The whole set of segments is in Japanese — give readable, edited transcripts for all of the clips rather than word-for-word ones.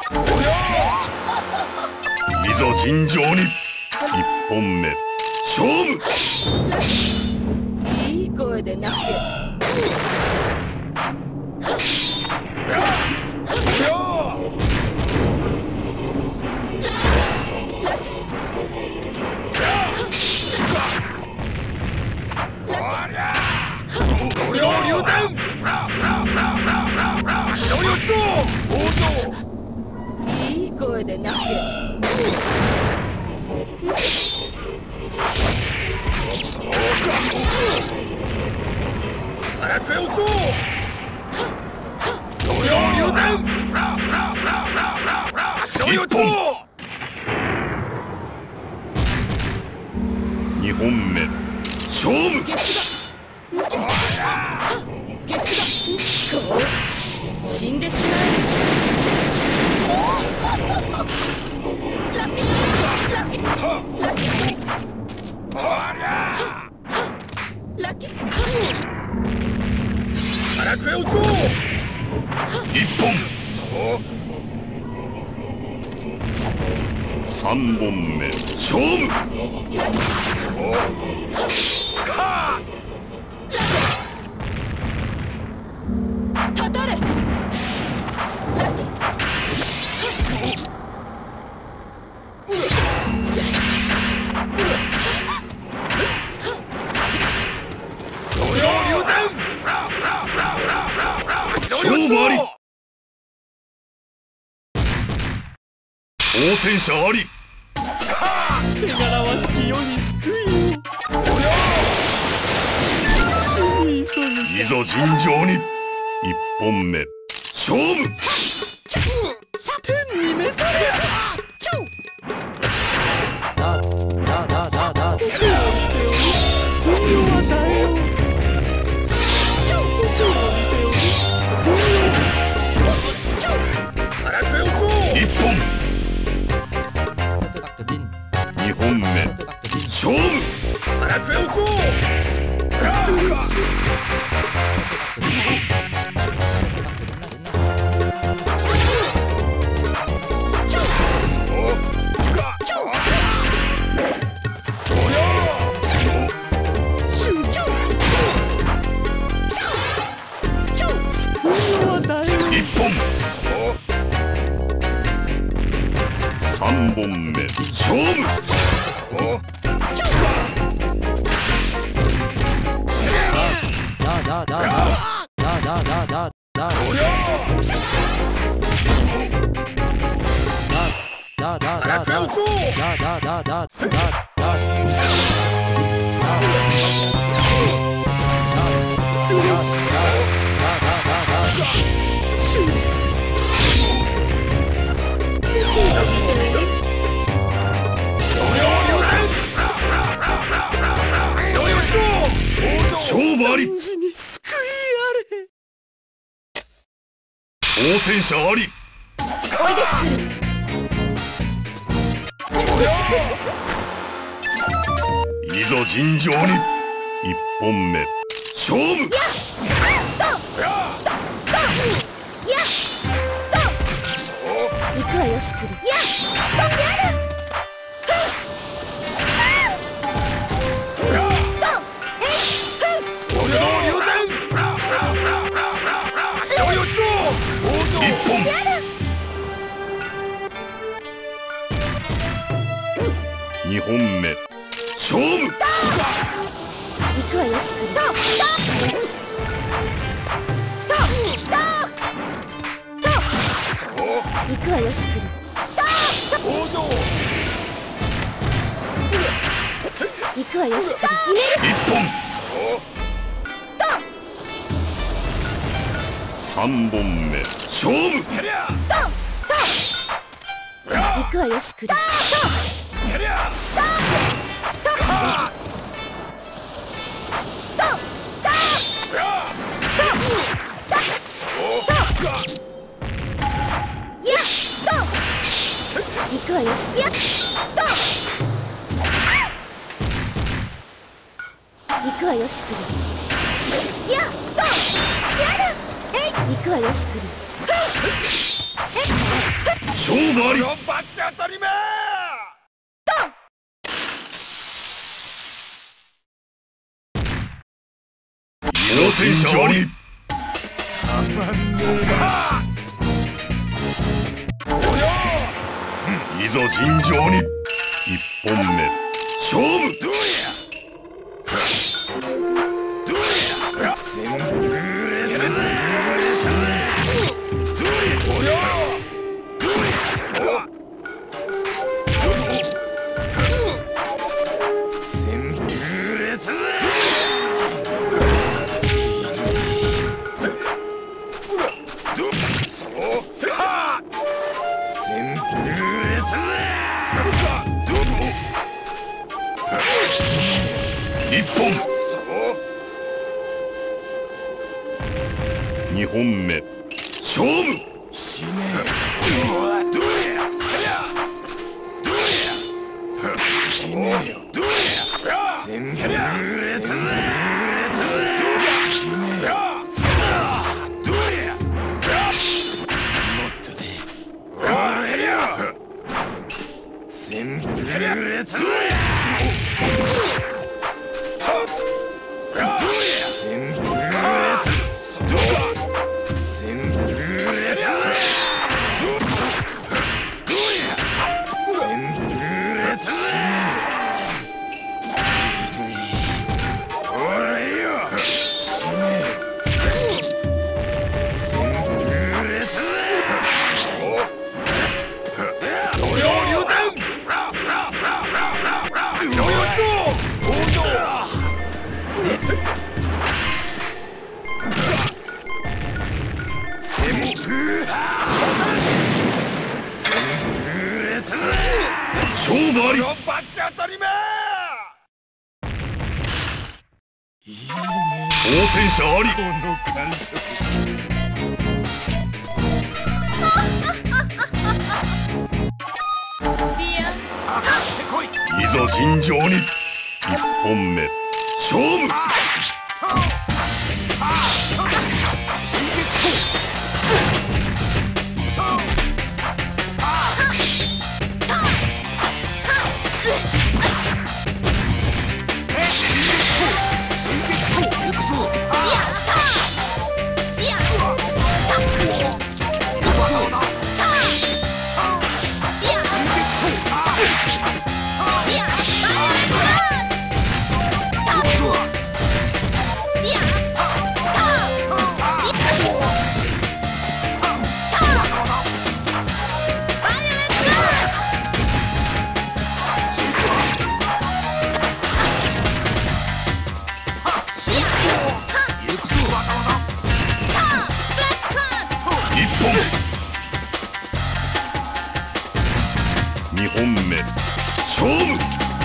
いざ尋常に一本目勝負。 いい声で泣け。いい声で泣け。 早くよちょ一本二本目勝負。 ゲスがこう死んでしまえ。ラッキーラッキーラッキーラッキー。 早くよちょ一本三本目勝負。 たたれ。ラッキー。 勝負あり。挑戦者あり。 手柄わしき世に救いを。死に急ぐ。 いざ尋常に一本目勝負。 天に召され一本二本目勝負。 早くよちょ一本三本目勝負。勝負あり。挑戦者あり。 おいでスクル。 いざ尋常に一本目勝負。 行くわよしくる。 一本二本目勝負。 行くわよしくる。行くわよしくる。行くわよしくる。 一本三本目勝負。 行くわよしくる。行くわよしくる。行くわよしくる。行くわよしくる。 勝勝負あり。 バチ当たりめ。 いざ戦場に。いざ尋常に。一本目勝負。 どうやどうや戦略一本。二本目勝負。 死ねよ。どうやどうや死ねよ。どうや戦略死ねよ。どうやもっとで俺よ戦略どうや勝負あり。 バチ当たりめ。 挑戦者あり。 この感触いざ尋常に。一本目勝負。二本目勝負。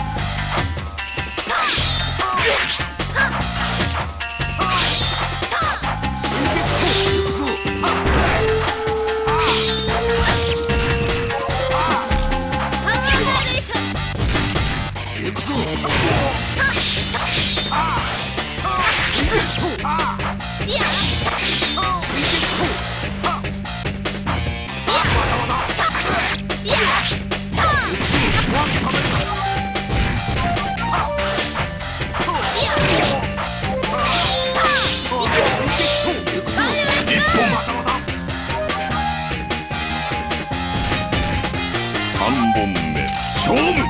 三本目勝負。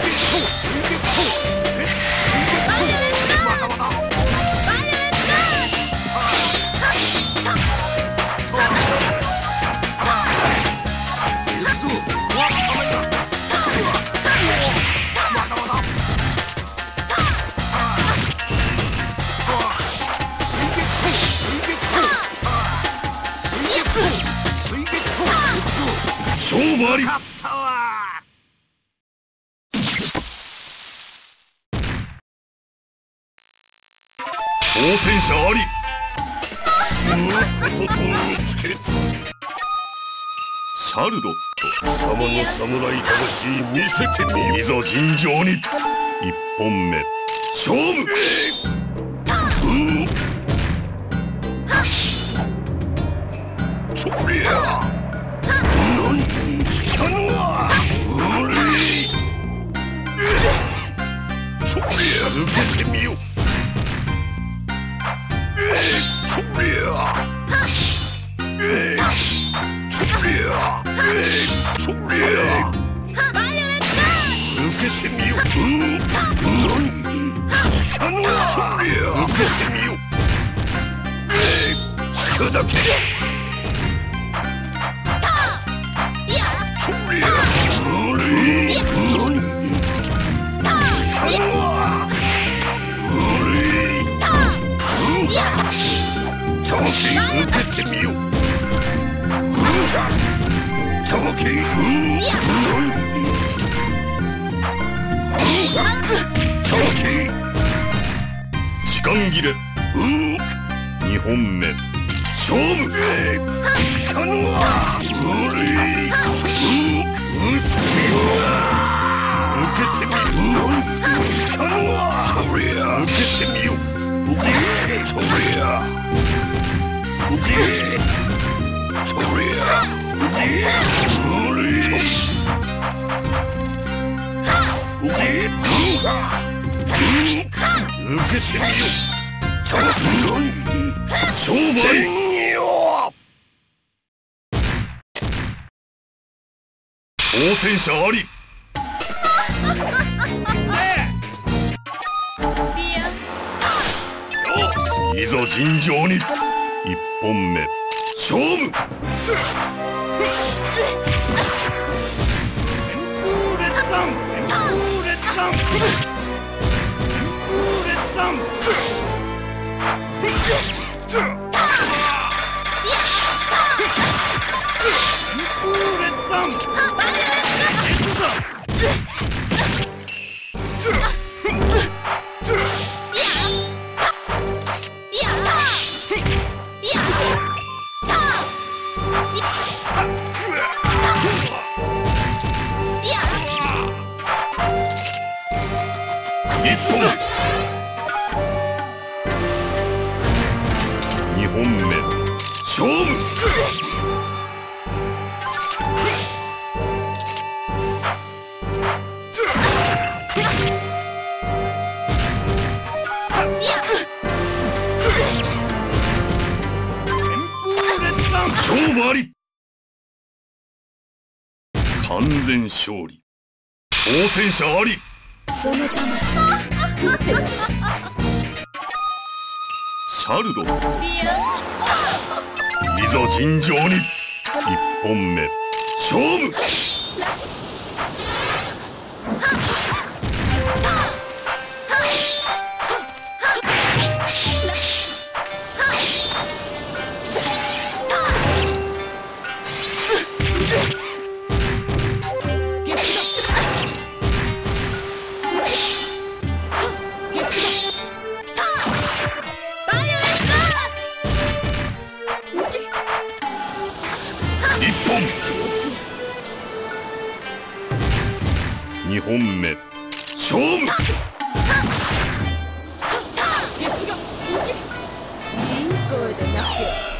勝負あり。挑戦者あり。死ぬことと見つけた。シャルロット貴様の侍魂見せてみよ。いざ尋常に。一本目勝負。そりゃ何そりゃバイオレッ受けてみよ何そりゃ受けてみよ砕けそりゃチャモキ受けてみよチャモキチャモキ時間切れ2本目勝負受けてみよ受けてみよそりゃ受けてみよ勝負あり挑戦者ありいざ尋常に1本目勝負1本2本目勝負勝負あり完全勝利挑戦者ありその魂シャルドいざ尋常に1本目勝負2本目勝負いい声でなけ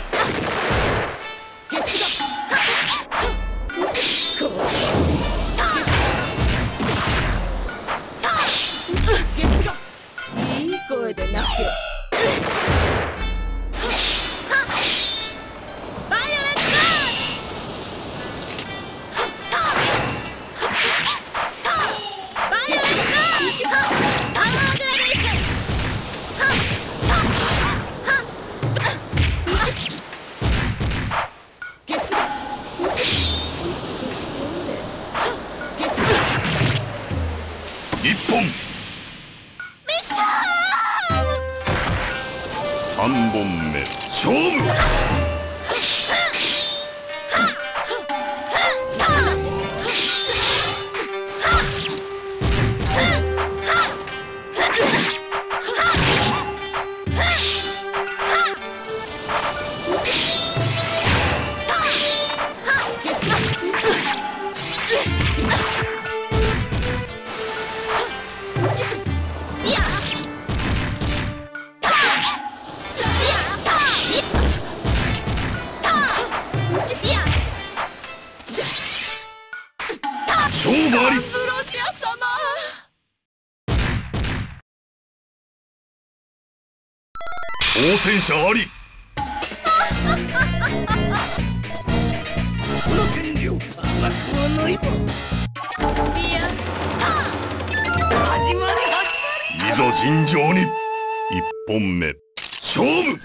いい声でなけ 1本3本目勝負勝負ありブロジア様挑戦者ありこの権利をいざ尋常に。一本目勝負。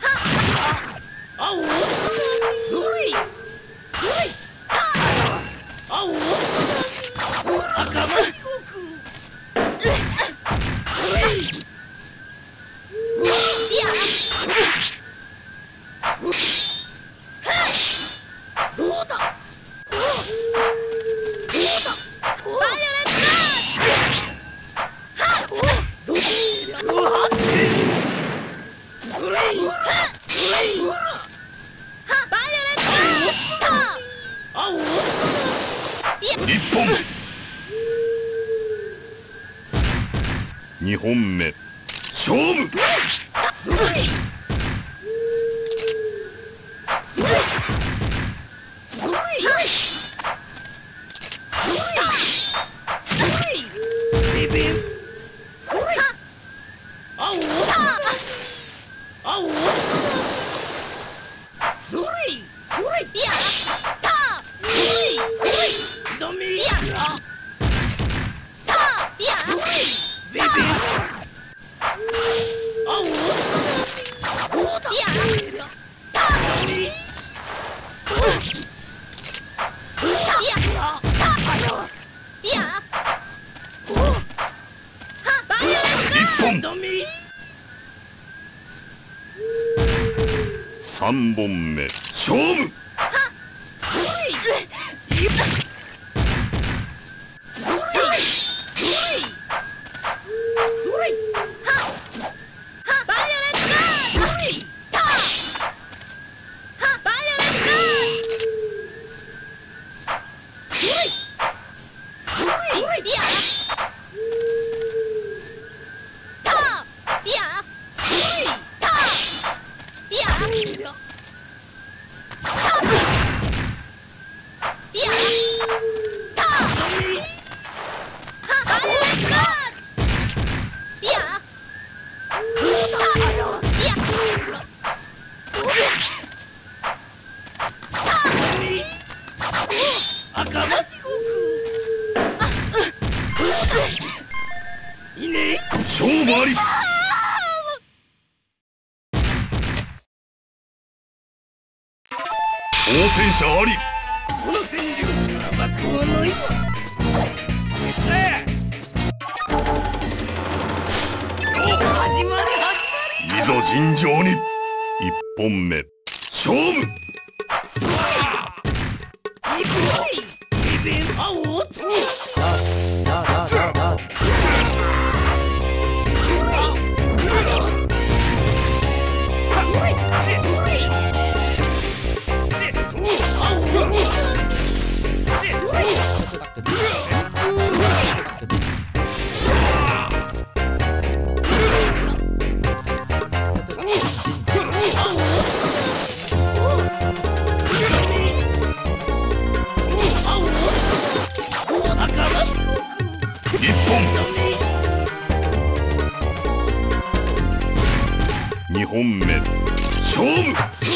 一本。二本目勝負。三本目勝負。勝負あり。挑戦者あり。この戦力からはこのいざ尋常に。一本目勝負。二本目勝負。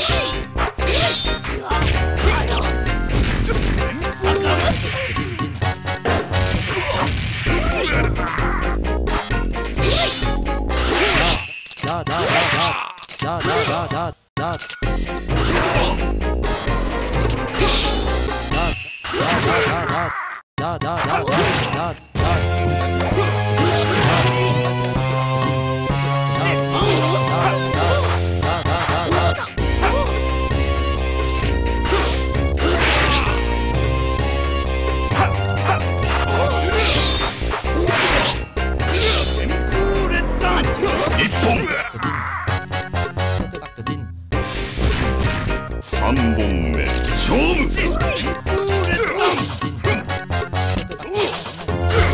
三本目勝負。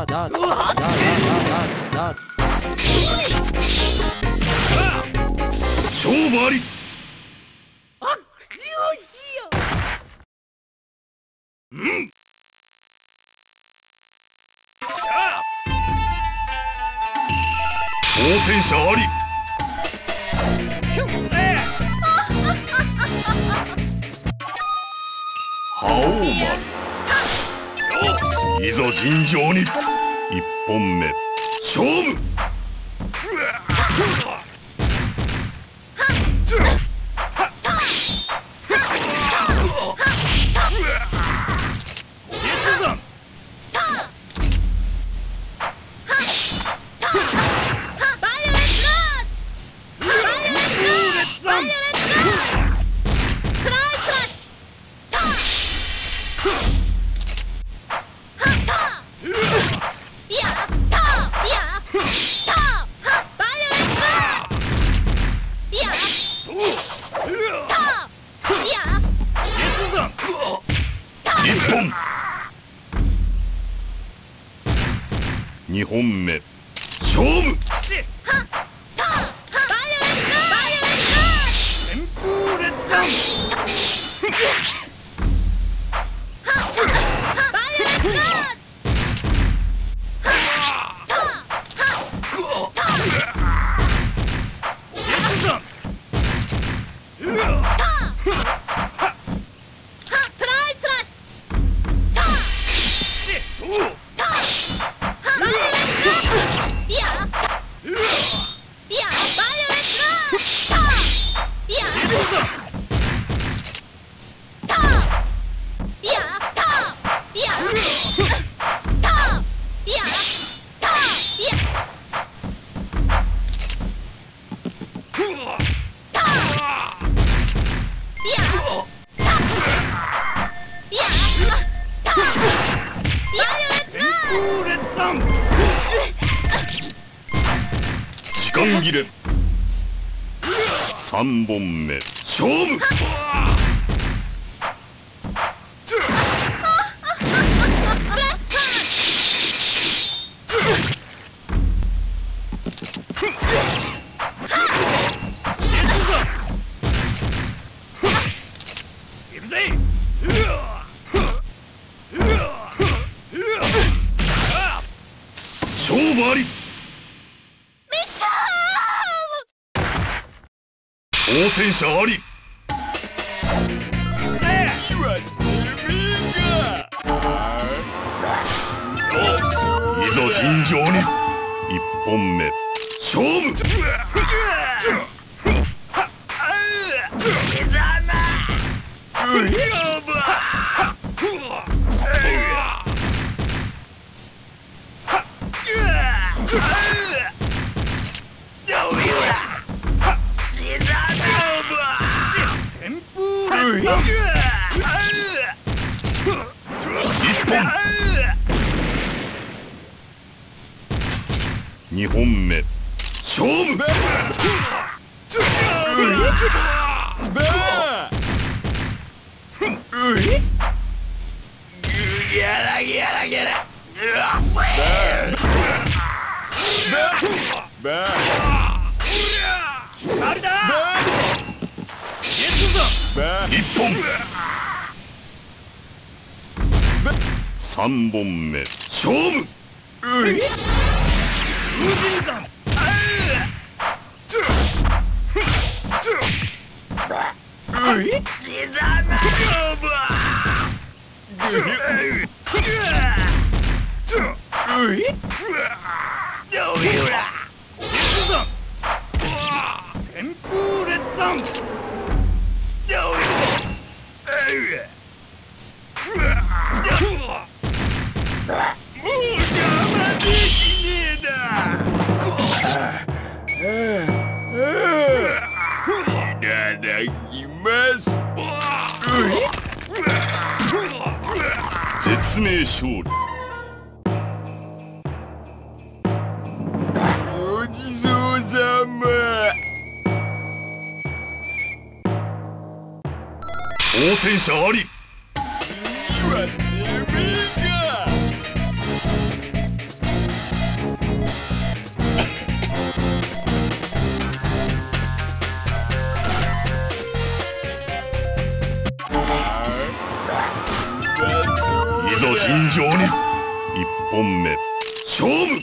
勝負あり。挑戦者あり。覇王丸、いざ尋常に。一本目勝負。2本目勝負。時間切れ。3本目勝負。勝負あり。挑戦者あり。いざ尋常に。1本目勝負。2本目勝負。1本3本目勝負。絶命勝利。ごちそうさま。挑戦者あり。次はてめえか。 本目勝負。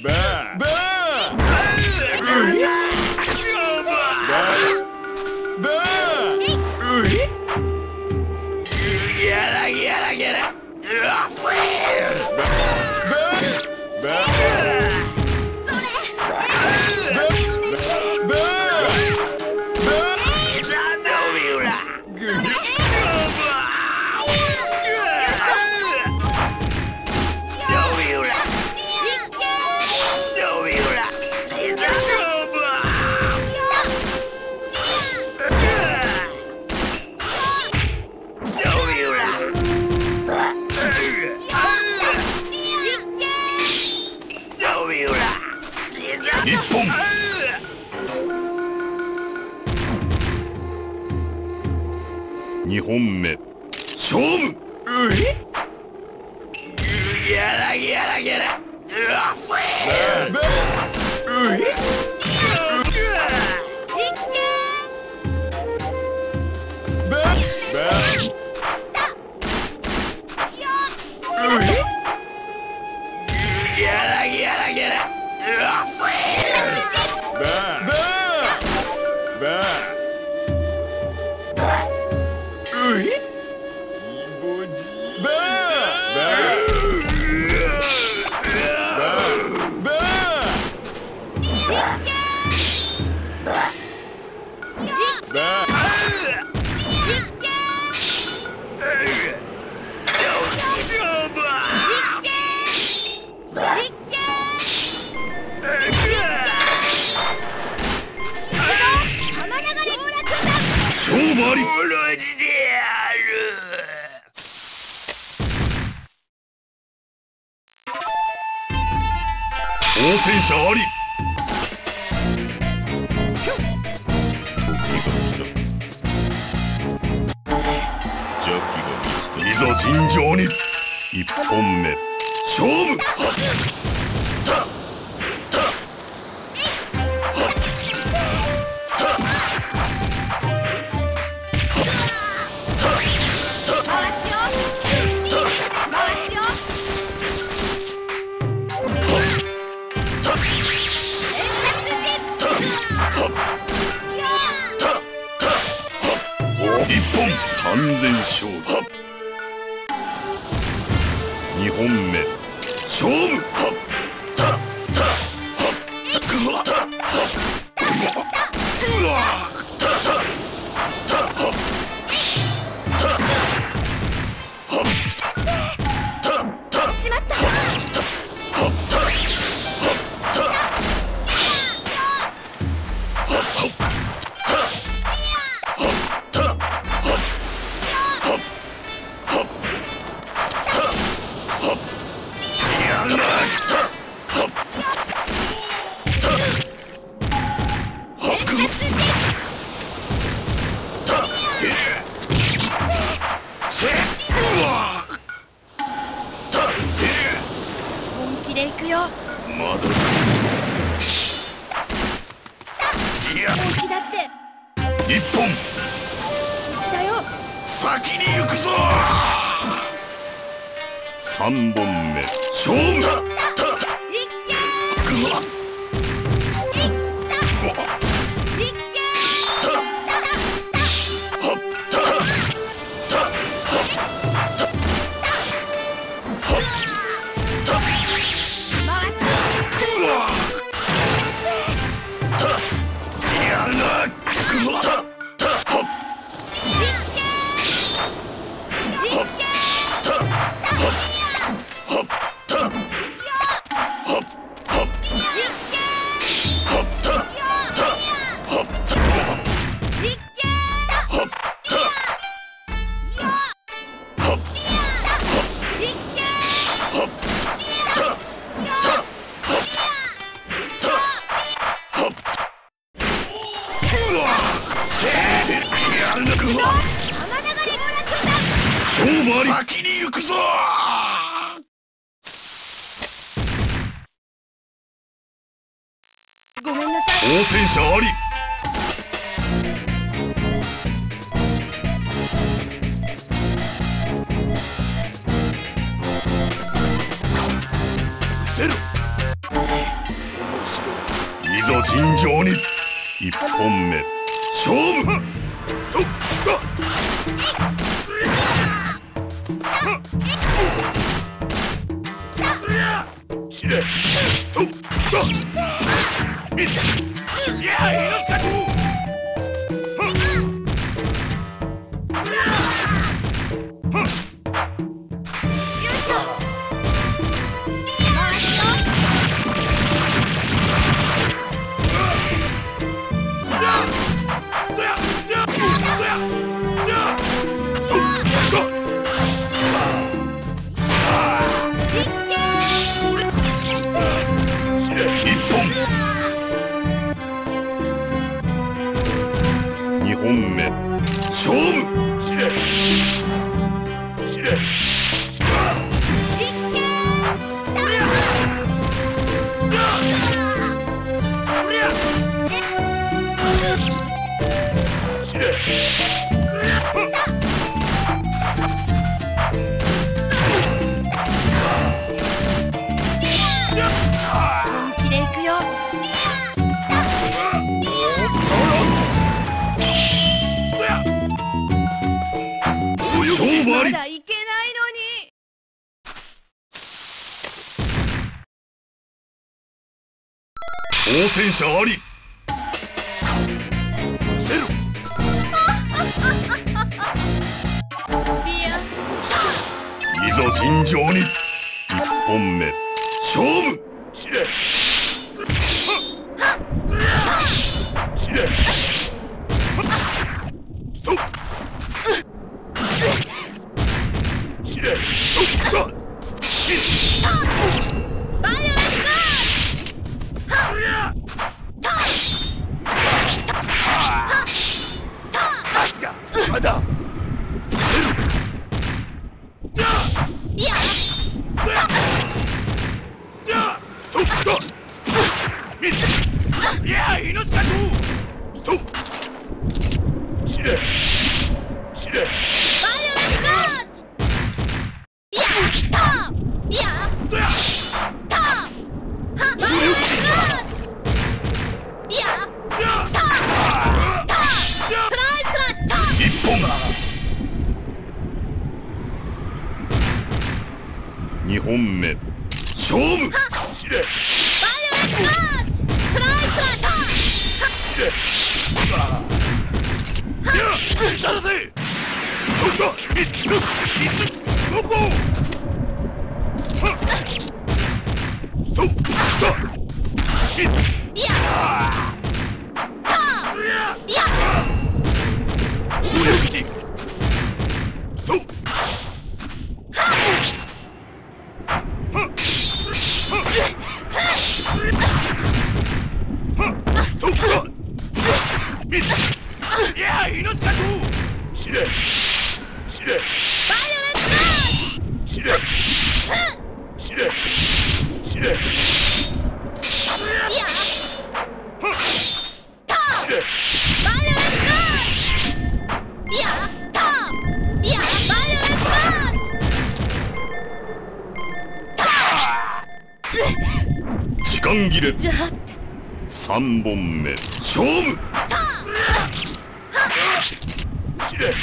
一本。二本目勝負。勝負あり。挑戦者あり。いざ尋常に。一本目勝負。一本完全勝利。二本目勝負。 しまった。本気で行くよ。 まだ本気だって一本だよ。 先に行くぞ。 三本目勝負。勝負あり。先に行くぞ。 ごめんなさい。 挑戦者あり。 ざ尋常に一本目勝負。死ね。いや、命かと。勝負。死ね。死ね。死ね。 本気で行くよ。 勝負あり。 まだいけないのに。 挑戦者あり。せろ。いざ尋常に一本目勝負。死ね。死ね。まだ。いや、命かと。死ね。死ね。2本目勝負。死ね。いや、命かと。死ね。死ね。死ね。死ね。死ね。時間切れ。3本目勝負。死ね。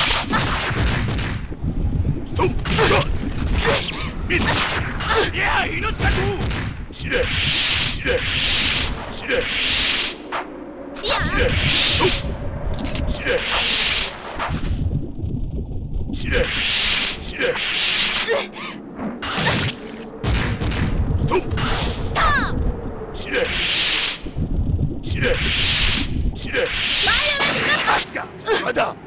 いや、命かと。死ね。死ね。死ね。死ね。死ね。死ね。死ね。死ね。死ね。死ね。勝つか。まだ。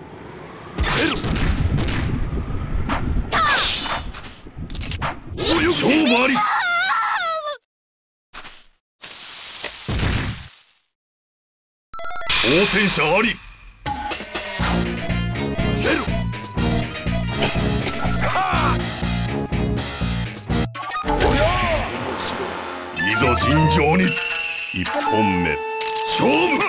勝負あり。挑戦者あり。ゼロ。いざ尋常に一本目勝負。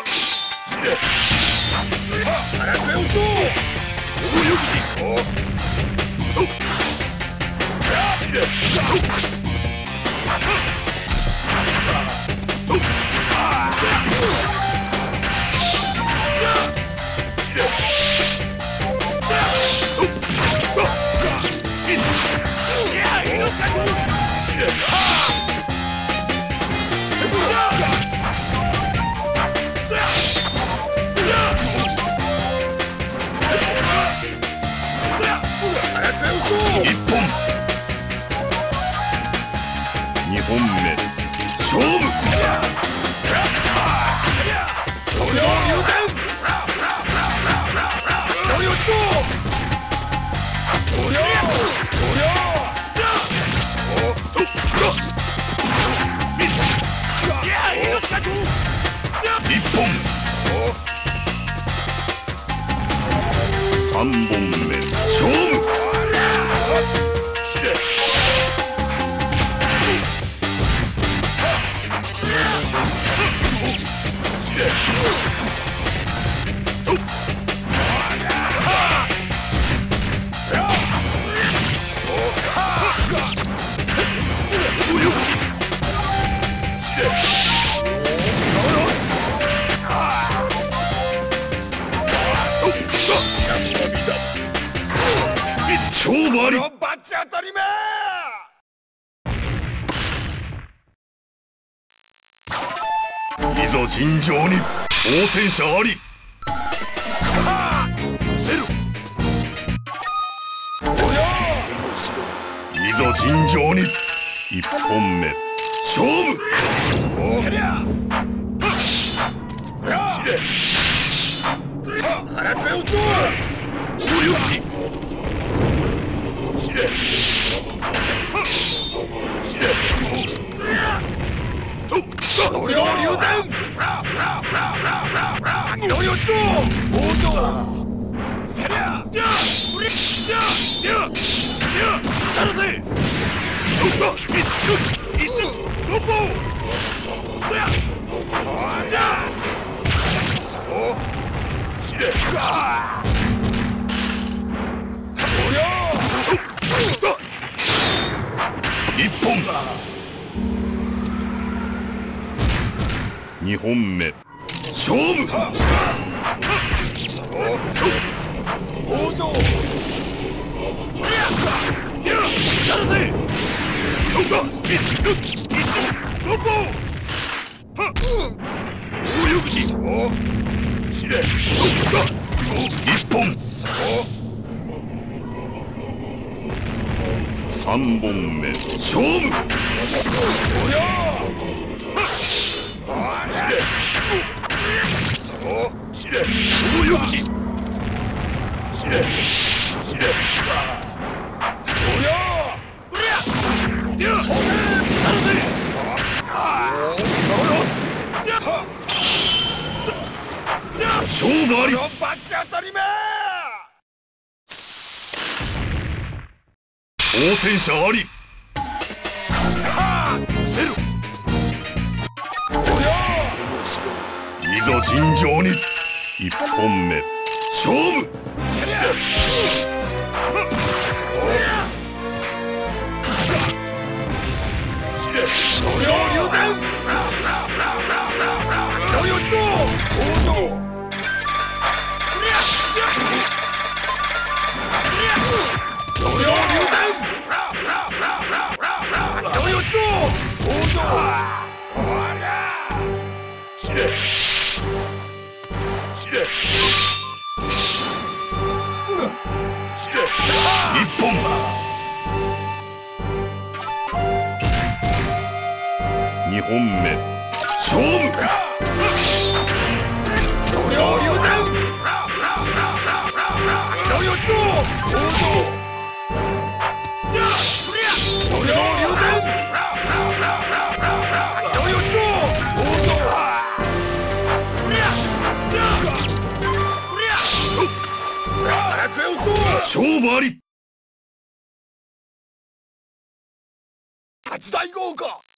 3本目勝負。勝負あり。バチ当たりめ。いざ尋常に挑戦者あり。いざ尋常に1本目勝負。1本2本目勝負。1本3本目勝負。勝負あり。バチ当たりめ。挑戦者あり。いざ尋常に1本目勝負。1本2本目勝負。勝負あり。初大豪華。